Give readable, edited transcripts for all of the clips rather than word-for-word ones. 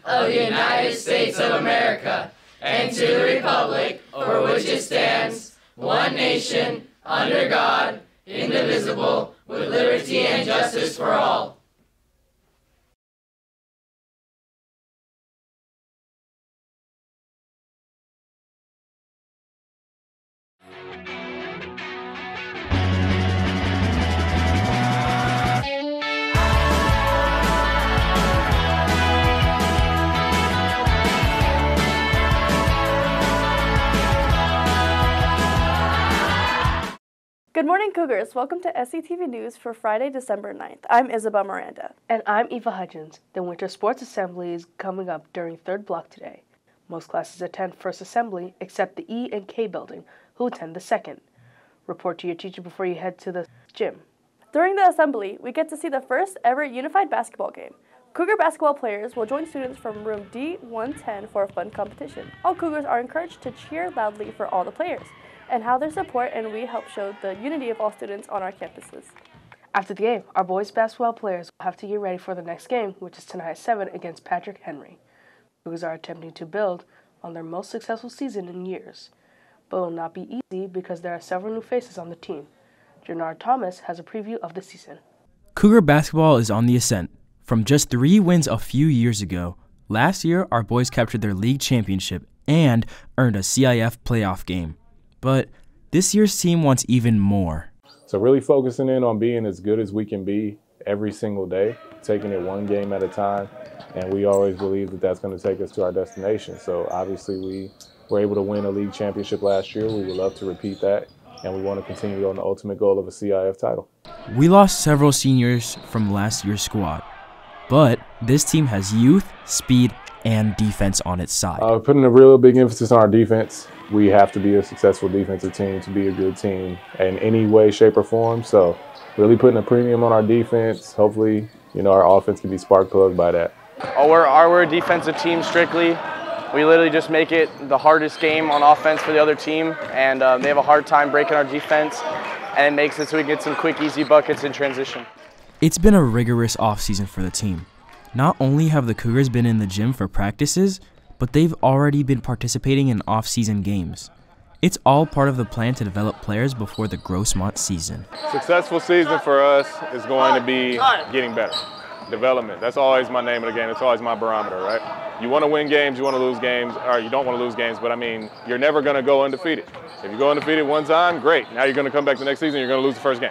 of the United States of America, and to the republic for which it stands, one nation, under God, indivisible, with liberty and justice for all. Good morning, Cougars. Welcome to SCTV News for Friday, December 9th. I'm Isabel Miranda. And I'm Eva Hudgens. The Winter Sports Assembly is coming up during third block today. Most classes attend first assembly, except the E and K building, who attend the second. Report to your teacher before you head to the gym. During the assembly, we get to see the first ever unified basketball game. Cougar basketball players will join students from room D110 for a fun competition. All Cougars are encouraged to cheer loudly for all the players, and how their support and we help show the unity of all students on our campuses. After the game, our boys basketball players will have to get ready for the next game, which is tonight at 7 against Patrick Henry. Cougars are attempting to build on their most successful season in years, but it will not be easy because there are several new faces on the team. Jannard Thomas has a preview of the season. Cougar basketball is on the ascent. From just 3 wins a few years ago, last year our boys captured their league championship and earned a CIF playoff game. But this year's team wants even more. So really focusing in on being as good as we can be every single day, taking it one game at a time, and we always believe that that's going to take us to our destination. So obviously we were able to win a league championship last year. We would love to repeat that, and we want to continue on the ultimate goal of a CIF title. We lost several seniors from last year's squad, but this team has youth, speed, and defense on its side. Putting a real big emphasis on our defense. We have to be a successful defensive team to be a good team in any way, shape, or form. So really putting a premium on our defense. Hopefully, our offense can be spark plugged by that. We're a defensive team strictly. We literally just make it the hardest game on offense for the other team, and they have a hard time breaking our defense, and it makes it so we get some quick, easy buckets in transition. It's been a rigorous offseason for the team. Not only have the Cougars been in the gym for practices, but they've already been participating in off-season games. It's all part of the plan to develop players before the Grossmont season. Successful season for us is going to be getting better. Development, that's always my name of the game. It's always my barometer, right? You want to win games, you want to lose games, or you don't want to lose games, but I mean, you're never going to go undefeated. If you go undefeated one time, great. Now you're going to come back the next season, you're going to lose the first game.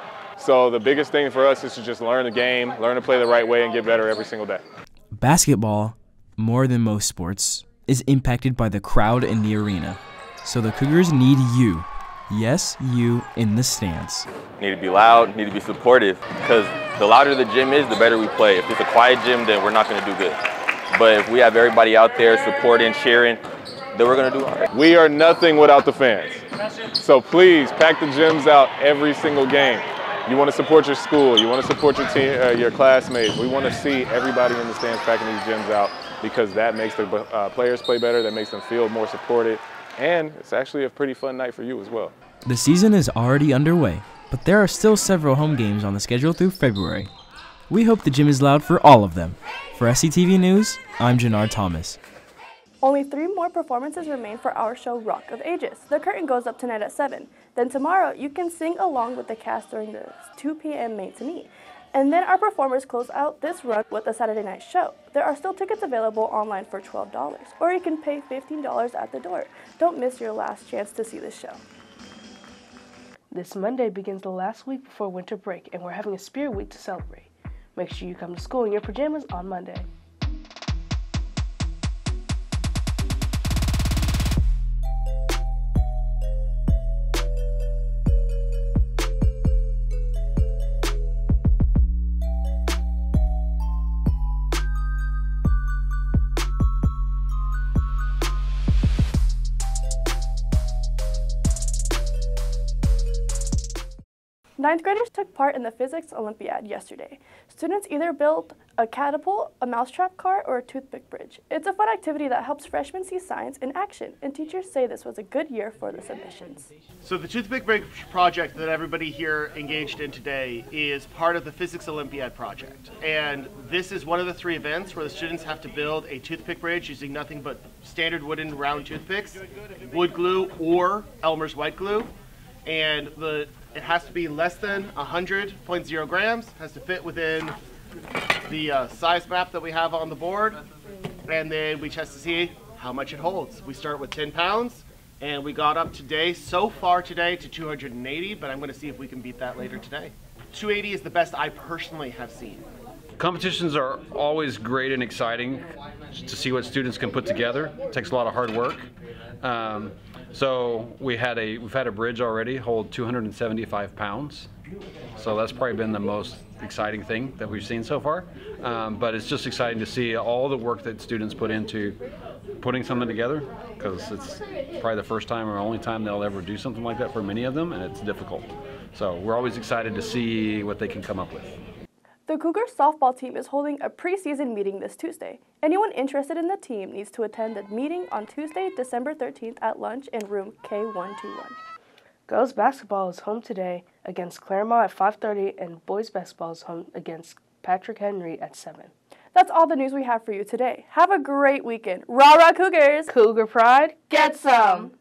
So the biggest thing for us is to just learn the game, learn to play the right way, and get better every single day. Basketball, more than most sports, is impacted by the crowd in the arena. So the Cougars need you. Yes, you in the stands. Need to be loud, need to be supportive, because the louder the gym is, the better we play. If it's a quiet gym, then we're not going to do good. But if we have everybody out there supporting, cheering, then we're going to do all right. We are nothing without the fans. So please, pack the gyms out every single game. You want to support your school, you want to support your team, your classmates. We want to see everybody in the stands packing these gyms out, because that makes the players play better, that makes them feel more supported, and it's actually a pretty fun night for you as well. The season is already underway, but there are still several home games on the schedule through February. We hope the gym is loud for all of them. For SCTV News, I'm Jannard Thomas. Only 3 more performances remain for our show Rock of Ages. The curtain goes up tonight at 7. Then tomorrow, you can sing along with the cast during the 2 p.m. matinee. And then our performers close out this run with a Saturday night show. There are still tickets available online for $12, or you can pay $15 at the door. Don't miss your last chance to see this show. This Monday begins the last week before winter break, and we're having a Spirit Week to celebrate. Make sure you come to school in your pajamas on Monday. Ninth graders took part in the Physics Olympiad yesterday. Students either built a catapult, a mousetrap car, or a toothpick bridge. It's a fun activity that helps freshmen see science in action, and teachers say this was a good year for the submissions. So the toothpick bridge project that everybody here engaged in today is part of the Physics Olympiad project. And this is one of the 3 events where the students have to build a toothpick bridge using nothing but standard wooden round toothpicks, wood glue, or Elmer's white glue. And it has to be less than 100.0 grams, has to fit within the size map that we have on the board, and then we test to see how much it holds. We start with 10 pounds, and we got up so far today to 280, but I'm going to see if we can beat that later today. 280 is the best I personally have seen. Competitions are always great and exciting to see what students can put together. It takes a lot of hard work. So we've had a bridge already hold 275 pounds. So that's probably been the most exciting thing that we've seen so far. But it's just exciting to see all the work that students put into putting something together, because it's probably the first time or only time they'll ever do something like that for many of them, and it's difficult. So we're always excited to see what they can come up with. The Cougars softball team is holding a preseason meeting this Tuesday. Anyone interested in the team needs to attend the meeting on Tuesday, December 13th at lunch in room K121. Girls basketball is home today against Claremont at 5:30, and boys basketball is home against Patrick Henry at 7. That's all the news we have for you today. Have a great weekend. Rah, rah, Cougars! Cougar pride, Get some!